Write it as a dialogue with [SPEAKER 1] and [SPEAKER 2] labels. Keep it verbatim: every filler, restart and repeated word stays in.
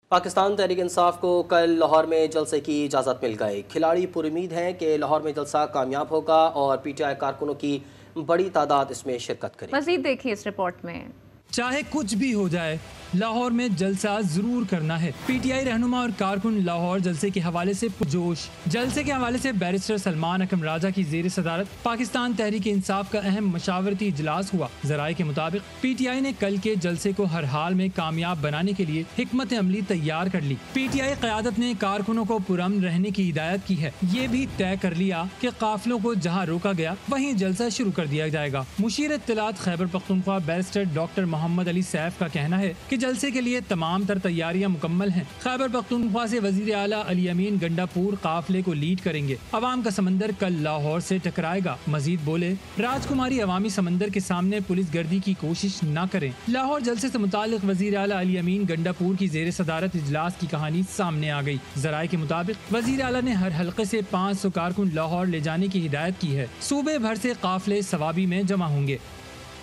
[SPEAKER 1] पाकिस्तान तहरीक इंसाफ को कल लाहौर में जलसे की इजाज़त मिल गई। खिलाड़ी पुरुमीद हैं कि लाहौर में जलसा कामयाब होगा और पीटीआई कारकुनों की बड़ी तादाद इसमें शिरकत करेगी।
[SPEAKER 2] मज़ीद देखिए इस रिपोर्ट में।
[SPEAKER 3] चाहे कुछ भी हो जाए, लाहौर में जलसा जरूर करना है। पीटीआई रहनुमा और कारकुन लाहौर जलसे के हवाले से पुरजोश। जलसे के हवाले से बैरिस्टर सलमान अकरम राजा की जेर सदारत पाकिस्तान तहरीक इंसाफ का अहम मशावरती इजलास हुआ। जराये के मुताबिक पीटीआई ने कल के जलसे को हर हाल में कामयाब बनाने के लिए हिकमत अमली तैयार कर ली। पीटीआई क़यादत ने कारकुनों को पुरअमन रहने की हिदायत की है। ये भी तय कर लिया कि काफिलों को जहाँ रोका गया वहीं जलसा शुरू कर दिया जाएगा। मुशीर इत्तलात खैबर पख्तूनख्वा बैरिस्टर डॉक्टर मोहम्मद अली सैफ का कहना है कि जलसे के लिए तमाम तर तैयारियां मुकम्मल हैं। खैबर पख्तूनख्वा से वजीर आला अली अमीन गंडापुर काफिले को लीड करेंगे। अवाम का समंदर कल लाहौर से टकराएगा। मजीद बोले, राजकुमारी अवामी समंदर के सामने पुलिस गर्दी की कोशिश न करें। लाहौर जलसे से मुतालिक वजीर आला अली अमीन गंडापुर की जेर सदारत इजलास की कहानी सामने आ गई। जराये के मुताबिक वजीर आला ने हर हल्के से पाँच सौ कारकुन लाहौर ले जाने की हिदायत की है। सूबे भर से काफिले सवाबी में जमा होंगे।